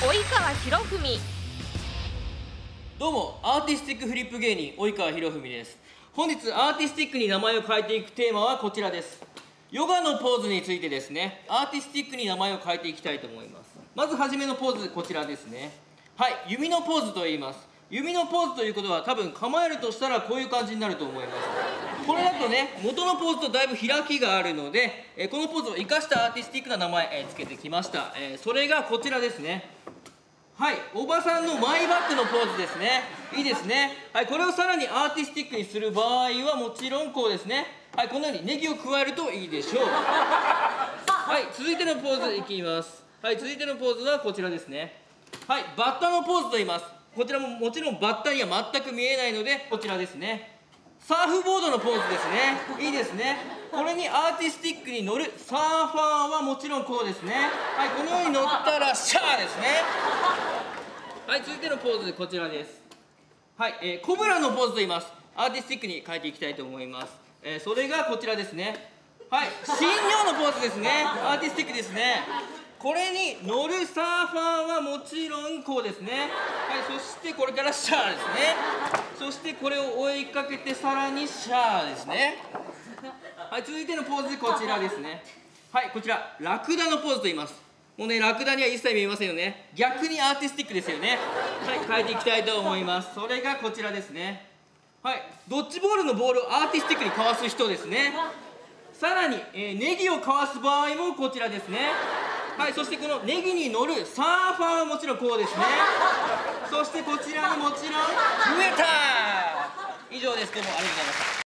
及川博文。 どうも、アーティスティックフリップ芸人及川博文です。本日アーティスティックに名前を変えていくテーマはこちらです。ヨガのポーズについてですね、アーティスティックに名前を変えていきたいと思います。まずはじめのポーズ、こちらですね。はい、弓のポーズと言います。弓のポーズということは多分構えるとしたらこういう感じになると思います。これだとね、元のポーズとだいぶ開きがあるので、このポーズを生かしたアーティスティックな名前、つけてきました。それがこちらですね。はい、おばさんのマイバッグのポーズですね。いいですね。はい、これをさらにアーティスティックにする場合はもちろんこうですね。はい、このようにネギを加えるといいでしょう。はい、続いてのポーズいきます。はい、続いてのポーズはこちらですね。はい、バッタのポーズと言います。こちらももちろんバッタには全く見えないので、こちらですね。サーフボードのポーズですね。いいですね。これにアーティスティックに乗るサーファーはもちろんこうですね。はい、このように乗ったらシャーですね。はい、続いてのポーズこちらです。はい、コブラのポーズと言います。アーティスティックに変えていきたいと思います。それがこちらですね。はい、新尿のポーズですね。アーティスティックですね。これに乗るサーファーはもちろんこうですね。はい、そしてこれからシャーですね。そしてこれを追いかけてさらにシャーですね。はい、続いてのポーズこちらですね。はい、こちらラクダのポーズと言います。もうね、ラクダには一切見えませんよね。逆にアーティスティックですよね。はい、変えていきたいと思います。それがこちらですね。はい、ドッジボールのボールをアーティスティックにかわす人ですね。さらに、ネギをかわす場合もこちらですね。はい、そしてこのネギに乗るサーファーはもちろんこうですね。そしてこちらにもちろん増えた。以上です。どうもありがとうございました。